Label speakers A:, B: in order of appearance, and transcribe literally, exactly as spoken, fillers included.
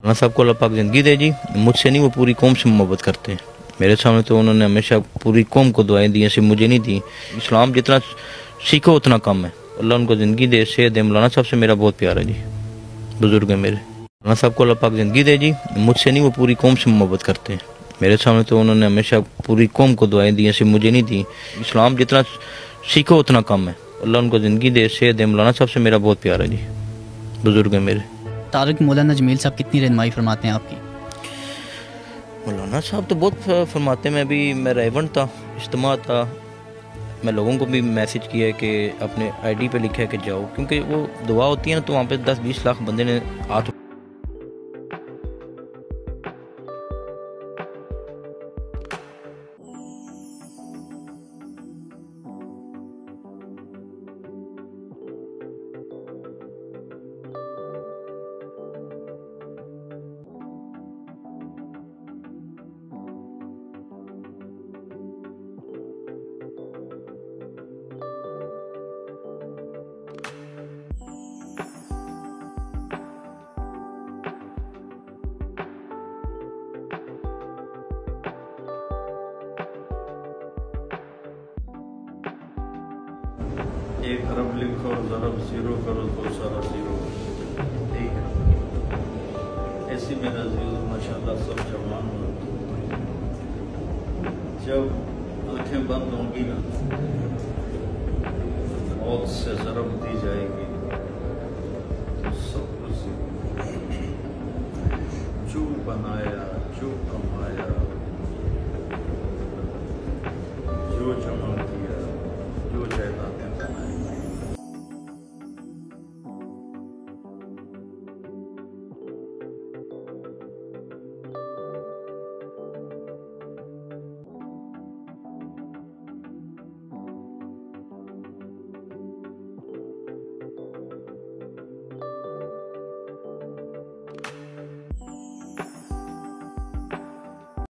A: मौलाना साहब को अल्लाह पाक ज़िंदगी दे जी। मुझसे नहीं, वो पूरी कौम से मोहब्बत करते हैं। मेरे सामने तो उन्होंने हमेशा पूरी कौम को दुआएं दी, ऐसे मुझे नहीं दी। इस्लाम जितना सीखो उतना कम है। अल्लाह उनको ज़िंदगी दे, सेहत दे। मौलाना साहब से मेरा बहुत प्यार है जी, बुज़ुर्ग है मेरे। मौलाना साहब को अल्लाह पाक ज़िंदगी दे जी। मुझसे नहीं, वो पूरी कौम से मोहब्बत करते हैं। मेरे सामने तो उन्होंने हमेशा पूरी कौम को दुआएं दी, ऐसे मुझे नहीं दी। इस्लाम जितना सीखो उतना कम है। अल्लाह उनको ज़िंदगी दे, सेहत दे। मौलाना साहब से मेरा बहुत प्यार है जी, बुज़ुर्ग है मेरे।
B: तारिक मौलाना जमील साहब कितनी रहनुमाई फरमाते हैं आपकी?
A: मौलाना साहब तो बहुत फरमाते हैं। मैं भी मैं रेवन था, इज्तिमा था, मैं लोगों को भी मैसेज किया है कि अपने आईडी पे लिखा है कि जाओ, क्योंकि वो दुआ होती है ना, तो वहाँ पे दस बीस लाख बंदे ने हाथ
C: एक अरब लिखो और ज़रब ज़ीरो करो तो सारा ज़ीरो। ठीक है, ऐसी मेरा अज़ीज़ माशाल्लाह सब जवान हो। जब आँखें बंद होंगी ना, मौत से ज़रब दी जाएगी तो सब कुछ जो बनाया, जो कमाया,